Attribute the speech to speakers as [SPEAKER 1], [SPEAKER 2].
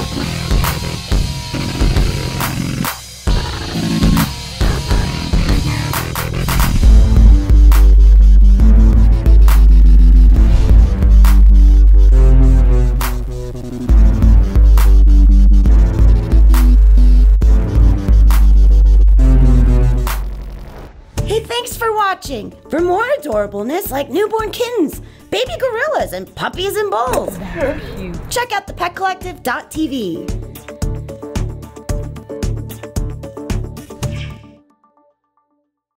[SPEAKER 1] For more adorableness like newborn kittens, baby gorillas, and puppies and bulls, check out thepetcollective.tv.